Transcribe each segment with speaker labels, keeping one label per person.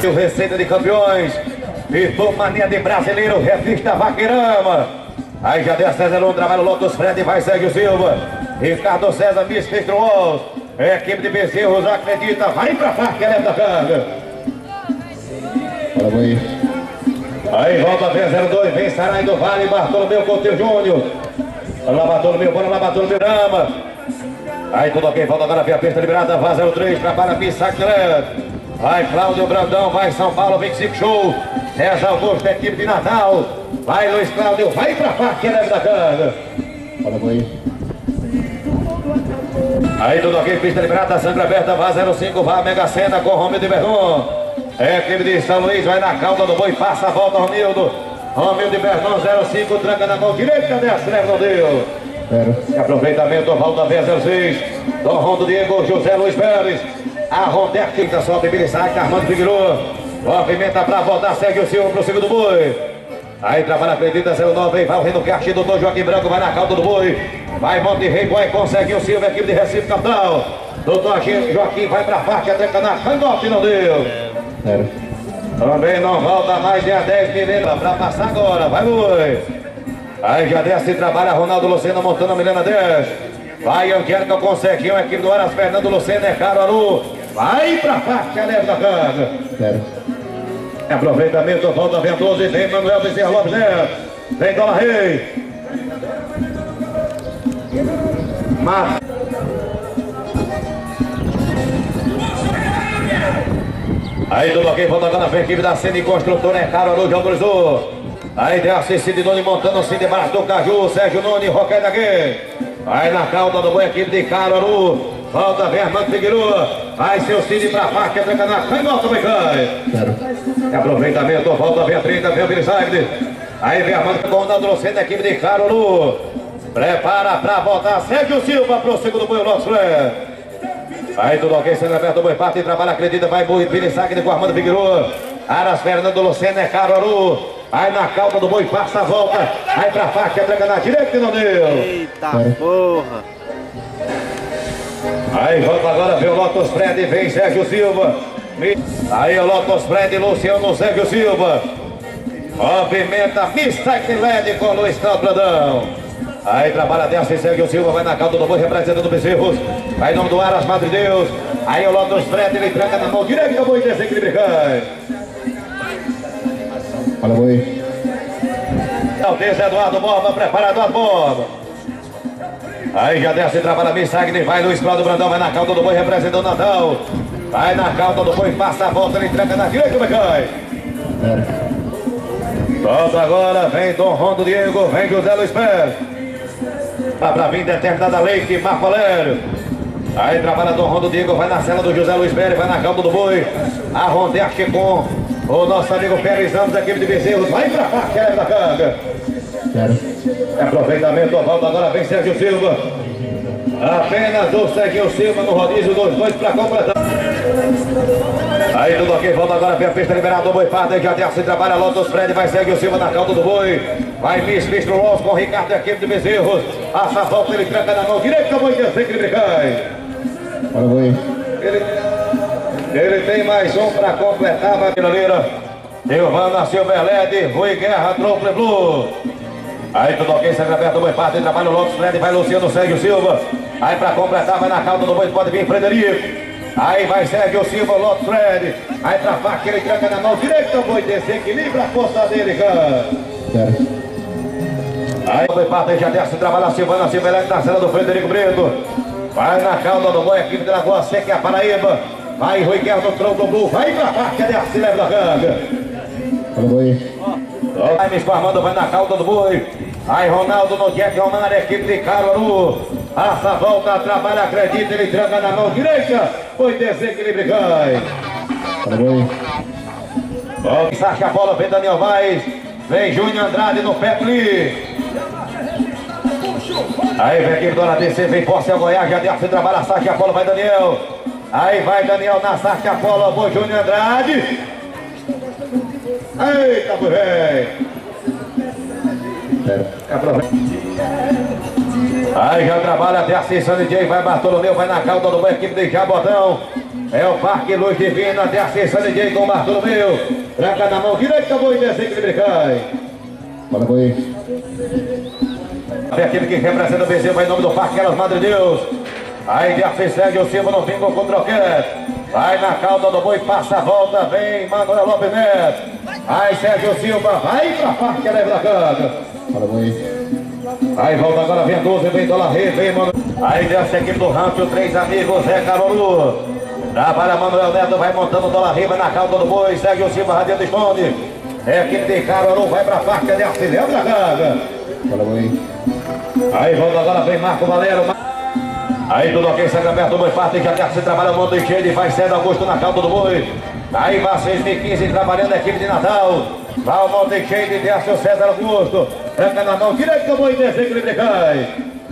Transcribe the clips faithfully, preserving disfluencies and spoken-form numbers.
Speaker 1: Receita de Campeões. Mania de Brasileiro, revista Vaqueirama. Aí já deu a César um trabalho, Lotus Fred, vai Sérgio Silva. Ricardo César, Miss Walls. Equipe de Bezerros acredita, vai pra cá, que é da carga.
Speaker 2: Olha aí.
Speaker 1: Aí volta a ver zero dois, vem Sarai do Vale, Bartolomeu Coutinho Júnior. Olha lá, Bartolomeu, bora lá, Bartolomeu Drama. Aí tudo ok, volta agora a pista liberada, vai zero três, trabalha Miss Sacré. Vai Cláudio Brandão, vai São Paulo, vinte e cinco show. César Augusto, equipe de Natal. Vai Luiz Cláudio, vai pra cá, que é da carga.
Speaker 2: Olha aí.
Speaker 1: Aí tudo ok, pista liberada, Sandra aberta, vai zero cinco, vai Mega Sena com Romildo de Verdun. É, equipe de São Luís, vai na cauda do boi, passa a volta, Romildo. Romildo de Verdun, zero cinco, tranca na mão direita, desce, leva, não deu.
Speaker 2: Pera.
Speaker 1: Aproveitamento, volta a zero seis. Dom Rondo Diego, José Luiz Pérez. A Rondex, quinta solta, Billy Sack, Armando Figueiredo. Movimenta pra voltar, segue o Silva pro segundo boi. Aí trabalha, acredita, zero nove, aí vai o Reno Carte, doutor Joaquim Branco, vai na cauda do boi. Vai Monte Rei, Boy, consegue o Silva, equipe de Recife, capital. Doutor Joaquim vai pra parte, até na cangote, não deu.
Speaker 2: Pera.
Speaker 1: Também não volta mais de a dez milênios pra passar agora, vai boi. Aí já desce, trabalha Ronaldo Lucena, montando a Milena dez. Vai Angélica consegue, a equipe do Aras, Fernando Lucena, é Caruaru. Vai pra parte, a leve da carga.
Speaker 2: Pera.
Speaker 1: Aproveitamento, volta ventoso e vem Manuel Bezerra Lopes Neto. Vem Dona Rei. Mas... Aí do bloqueio, volta agora na equipe da Cine Construtora, é Caruaru, já autorizou. Aí tem a Cecília Noni montando, Cine Barra do Caju, Sérgio Noni, Roquete daqui. Aí na cauda do boi, equipe de Caruaru. Volta, vem Armando Figueiredo. Vai seu Cine pra parte, tranca na canhota, vai cai. Aproveitamento, volta, vem a trinta, vem o Birisagde. Aí vem Armando com o Ronaldo Lucena, equipe de Caruaru. Prepara pra voltar, Sérgio Silva pro segundo boi, o nosso Flé. Aí tudo ok, sendo aberto o boi, parte e trabalha, acredita, vai boi, Birisagde com Armando Figueiredo. Aras, Fernando Lucena, é Caruaru. Aí na cauda do boi, passa a volta. Aí pra parte, tranca na direita e não deu.
Speaker 3: Eita porra.
Speaker 1: Aí volta agora, vem o Lotus Fred, vem Sérgio Silva. Aí o Lotus Fred, Luciano Sérgio Silva. Movimenta, Mister Led com Luiz Cláudio. Aí trabalha dessa e Sérgio Silva, vai na cauda do boi, representando o Bezerros. Aí em nome do Aras, Madre Deus. Aí o Lotus Fred, ele tranca na mão direita do boi, desequilíbrio cai.
Speaker 2: Olha aí.
Speaker 1: Altes Eduardo Borba, preparador Borba. Aí já desce, trabalha Missagni, vai Luiz Cláudio Brandão, vai na cauda do boi, representando o Natal. Vai na cauda do boi, passa a volta, ele tranca na direita, vai cai. Volta agora, vem Dom Rondo Diego, vem José Luiz Pérez. Tá pra vir determinada Leite, Marco Valério. Aí trabalha Dom Rondo Diego, vai na cela do José Luiz Pérez, vai na cauda do boi. A Rondex com o nosso amigo Pérez Ramos, equipe de Bezerros, vai pra cá, que é da carga. Aproveitamento, volta agora, vem Sérgio Silva. Apenas o Sérgio Silva no rodízio, dois, dois para completar. Aí tudo ok, volta agora, vem a pista liberada, o boi parte, já desce, trabalha Lotus Fred, vai Sérgio Silva na cauda do boi. Vai Miss Mistro Loss com o Ricardo, equipe de Bezerros. Passa a volta, ele tranca na mão direita, o boi desequilíbrio cai.
Speaker 2: Olha o boi.
Speaker 1: Ele, ele tem mais um para completar, vai Pilaneira. Silvana Silverled, Rui Guerra, Trople Blue. Aí tudo ok, segue aberto o boi parte, trabalha o Lotus Fred, vai Luciano Sérgio Silva. Aí para completar, vai na cauda do boi, pode vir Frederico. Aí vai Sérgio Silva, Lotus Fred. Aí pra faca, ele tranca na mão direita, o boi desequilibra a força dele, cara. Aí o boi parte, já desce, trabalha a Silvana Silverled na cela do Frederico Brito. Vai na cauda do boi, equipe de Lagoa Seca, é a Paraíba. Vai Rui Guerra no tronco do Blue, vai pra faca, desce, leva da carga.
Speaker 2: Olha o boi.
Speaker 1: Vai Miss Armando, vai na cauda do boi. Aí Ronaldo no Jack Romano, equipe de Caruaru. Passa a volta, trabalha, acredita, ele tranca na mão direita. Foi desequilíbrio, cai.
Speaker 2: Olha o boi.
Speaker 1: Volta, Sacha a bola, vem Daniel Vaz. Vem Júnior Andrade no Petli. Aí vem a equipe do A D C, vem Força Goiás, já desce, trabalha a Sacha a bola, vai Daniel. Aí vai Daniel na Sacha a bola, bom Júnior Andrade. Eita, velho! Aí já trabalha até a Cissão D J, vai Bartolomeu, vai na cauda do boi, equipe de Jabotão. É o Parque Luz Divina, até a Cessa D J com Bartolomeu. Tranca na mão direita, boi, desequilíbrio cai.
Speaker 2: Bora, boi.
Speaker 1: A equipe que representa o Bezerro vai em nome do Parque Elas Madre Deus. Aí de segue o Silva no bingo com o troquete. Vai na cauda do boi, passa a volta, vem Manuel Lopes Neto. Aí Sérgio Silva, vai pra Parque Elas da Canga.
Speaker 2: Bora, boi.
Speaker 1: Aí volta agora, vem doze, vem Dólar Rei, vem Mano. Aí desce a equipe do rancho, três amigos, Zé Carolu. Trabalha Manuel Neto, vai montando o Dólar Rei, vai na cauda do boi, Sérgio Silva, radiante esconde. É a equipe de Carolu, vai pra Parque Elas da Canga.
Speaker 2: Bora, boi.
Speaker 1: Aí volta agora, vem Marco Valero. Aí tudo ok, sangue aberto, boi parte, já se trabalha o monte cheio, vai César Augusto na cauda do boi. Aí vai seis mil e quinze trabalhando a equipe de Natal. Vai o monte cheio de desce o César Augusto. Tranca na mão direita do boi, desequilíbrio cai.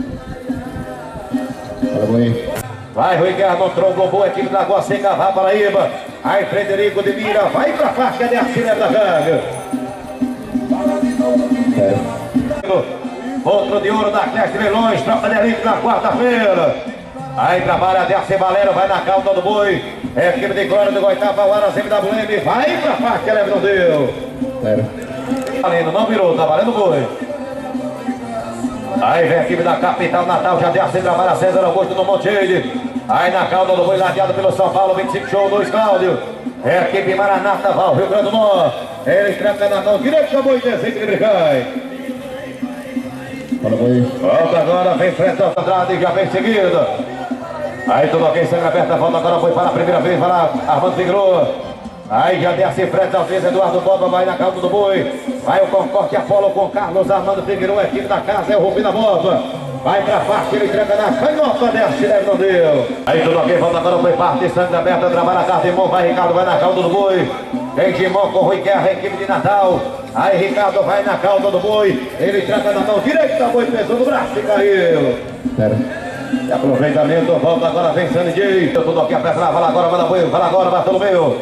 Speaker 2: Bora, boi.
Speaker 1: Vai Rui Guerra no tronco, boa equipe da Água Seca, vai Paraíba. Aí Frederico de Mira, vai pra faixa de Arcília da Canga.
Speaker 2: É.
Speaker 1: Outro de ouro da Cleste Leilões, tropa de elite na quarta-feira. Aí trabalha Dercy Valero, vai na cauda do boi. É a equipe de Glória do Goitaba, o Ara C W M, vai pra parte que ele não deu.
Speaker 2: Zero.
Speaker 1: Valendo, não virou, tá valendo o boi. Aí vem a equipe da Capital Natal, já Dercy trabalha César Augusto no Monte. Aí na cauda do boi, ladeado pelo São Paulo, vinte e cinco show, dois Cláudio. É a equipe Maranata, Val, Rio Grande do Norte. Ele tranca na mão direita, boi, desequilíbrio cai.
Speaker 2: Bora, boi.
Speaker 1: Volta agora, vem Fred Andrade, já vem seguido. Aí tudo ok, sangue aberta, volta agora, foi para a primeira vez, vai lá, Armando Figueiredo. Aí já desce Fred Alves, Eduardo Boba, vai na cauda do boi. Vai o Concorde Apolo com Carlos Armando Figueiredo, a equipe da casa é o Rubina Boba. Vai pra parte, ele entrega na canhota, desce, deve não deu. Aí tudo ok, volta agora, foi parte, sangue aberta, trabalha a carta, Imon, vai Ricardo, vai na cauda do boi. Vem Gimon com Rui Guerra, a equipe de Natal. Aí Ricardo vai na cauda do boi. Ele trata na mão direita, boi pesou no braço e caiu.
Speaker 2: Zero.
Speaker 1: E aproveitamento, volta agora, vem Sandy J. Tudo aqui, aperta lá, vai lá agora, manda boi, vai lá agora, Bartolomeu.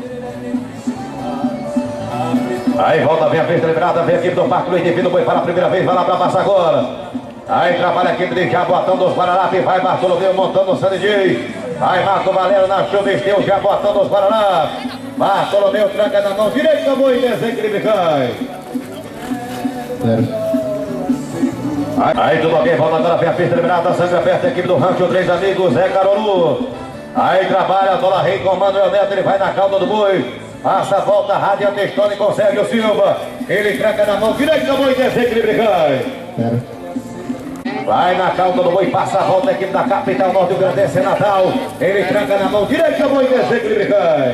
Speaker 1: Aí volta, vem a pista liberada, vem a equipe do Parque Luiz Divino, boi para a primeira vez, vai lá para passar agora. Aí trabalha a equipe de Jaboatão dos Guararapes, vai Bartolomeu montando o Sandy J. Vai Marco Valero na chuva, esteu Jaboatão dos Guararapes. Bartolomeu tranca na mão direita, boi, desequilíbrio cai.
Speaker 2: Zero.
Speaker 1: Aí, aí tudo ok, volta agora, vem a pista liberada, sangue aperta, a equipe do rancho, três amigos, Zé Carolu. Aí trabalha, Dólar Rei com Manuel Neto, ele vai na cauda do boi. Passa a volta, Rádio Antestone com Sérgio Silva. Ele tranca na mão direita, boi, desequilíbrio cai.
Speaker 2: Zero.
Speaker 1: Vai na cauda do boi, passa a volta, a equipe da Capital Norte do Grande Natal. Ele tranca na mão direita, boi, desequilíbrio cai.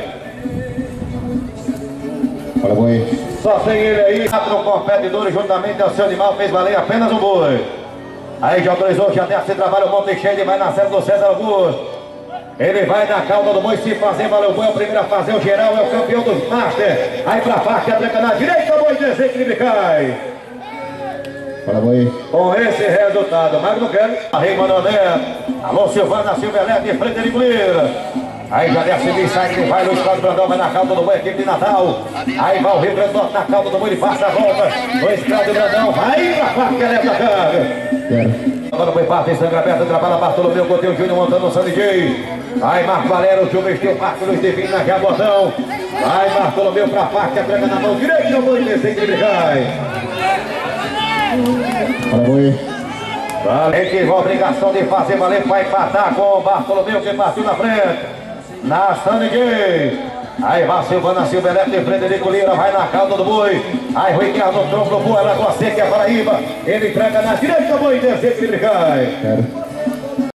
Speaker 2: Bora, boi.
Speaker 1: Só sem ele aí, quatro competidores juntamente ao seu animal, fez valer apenas um boi. Aí já autorizou, já desce, trabalha o monte cheio, ele vai na série do César Augusto. Ele vai na cauda do boi, se fazer valer o boi, é o primeiro a fazer o geral, é o campeão dos Master. Aí pra parte, a tranca na direita, boi, desequilíbrio cai.
Speaker 2: Bora, boi.
Speaker 1: Com esse resultado, Magno Kelly, a Rei Manuel Neto, alô Silvana Silvelete e Frederico Lira. Aí já desce o sai, vai Luiz Cláudio Brandão, vai na cauda do boi, equipe de Natal. Aí vai o Rio Grande do Norte na cauda do boi, ele passa a volta. Luiz Cláudio Brandão, vai pra parte, que leva a carga.
Speaker 2: Zero.
Speaker 1: Agora foi parte, sangue aberto, trabalha Bartolomeu, Coutinho Júnior montando o Sandy J. Aí Marco Valero, Gil Vestiu, Parque Luiz Divino na Jabotão. Vai Bartolomeu pra parte, entrega na mão direita, o boi desequilíbrio cai.
Speaker 2: Bora, boi.
Speaker 1: Ele teve a obrigação de fazer valer para empatar com o Bartolomeu, que partiu na frente. Na Sandy J. Aí vai Silvana Silvelete e Frederico Lira, vai na cauda do boi. Aí Rui Guerra no tronco do boi, Lagoa Seca, Paraíba. Ele entrega na direita, boi desequilíbrio cai.
Speaker 2: Zero.